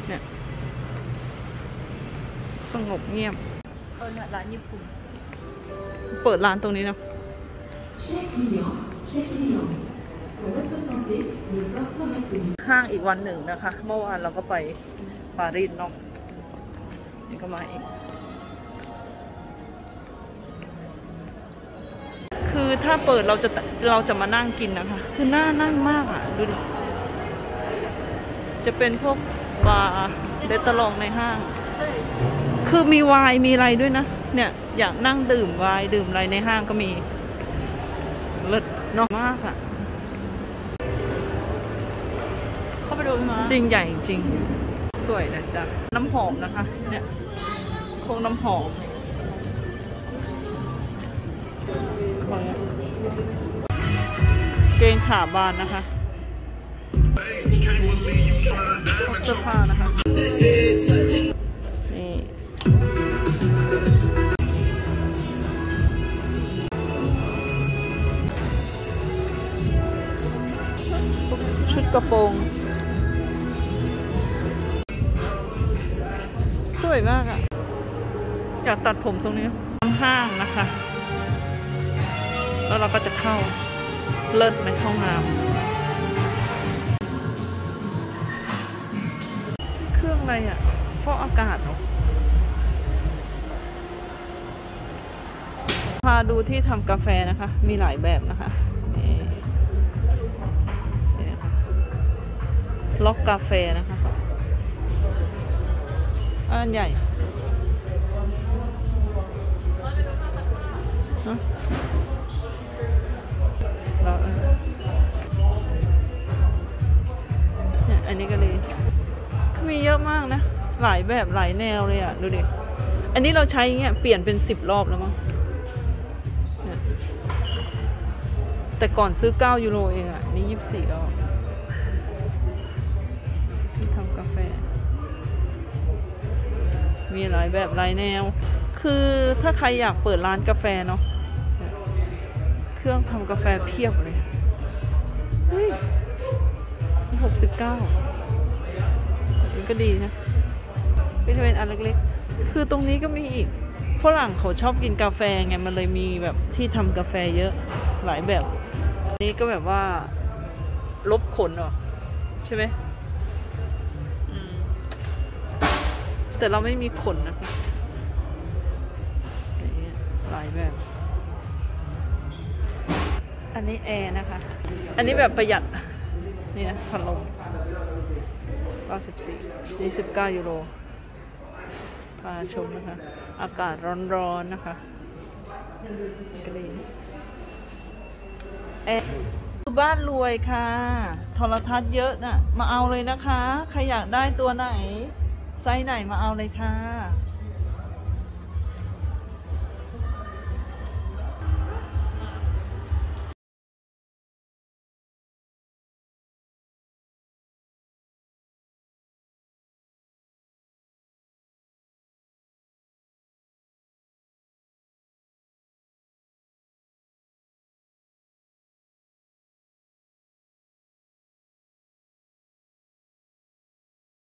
เนี่ยสงบเงียบเนี่ยร้านญี่ปุ่นเปิดร้านตรงนี้เนาะห้างอีกวันหนึ่งนะคะเมื่อวานเราก็ไปปารีสเนาะนี่ก็มาอีกคือถ้าเปิดเราจะมานั่งกินนะคะคือน่านั่งมากอ่ะดูดิจะเป็นพวกบาร์เรสตอรองในห้างคือมีไวน์มีอะไรด้วยนะเนี่ยอยากนั่งดื่มไวน์ดื่มอะไรในห้างก็มีเลิศเนาะมากอ่ะเข้าไปดูมาจริงใหญ่จริงสวยนะจ๊ะน้ำหอมนะคะเนี่ยพวกน้ำหอมเกงขาบานนะคะเสื้อผ้านะคะนี่ชุดกระโปรงสวยมากอ่ะอยากตัดผมตรงนี้ห้างนะคะแล้วเราก็จะเข้าเลิศในห้องน้ำเครื่องอะไรอ่ะฟอกอากาศเหรอพาดูที่ทำกาแฟนะคะมีหลายแบบนะคะนี่นะคะล็อกกาแฟนะคะอันใหญ่เนี่ยอันนี้ก็เลยมีเยอะมากนะหลายแบบหลายแนวเลยอ่ะดูดิอันนี้เราใช้เงี้ยเปลี่ยนเป็น10 รอบแล้วมั้งแต่ก่อนซื้อ9 ยูโรเองอ่ะนี่24 รอบที่ทำกาแฟมีหลายแบบหลายแนวคือถ้าใครอยากเปิดร้านกาแฟเนาะเครื่องทำกาแฟเพียบเลยเฮ้ย69นี่ก็ดีนะก็จะเป็นอันเล็กๆคือตรงนี้ก็มีอีกฝรั่งเขาชอบกินกาแฟไงมันเลยมีแบบที่ทำกาแฟเยอะหลายแบบนี้ก็แบบว่าลบขนเหรอใช่ไหมแต่เราไม่มีขนนะคะหลายแบบอันนี้แอร์นะคะอันนี้แบบประหยัดนี่นะพัดลม94นี่19 ยูโรพาชมนะคะอากาศร้อนๆนะคะก็ดีแอร์บ้านรวยค่ะโทรทัศน์เยอะน่ะมาเอาเลยนะคะใครอยากได้ตัวไหนไซส์ไหนมาเอาเลยค่ะ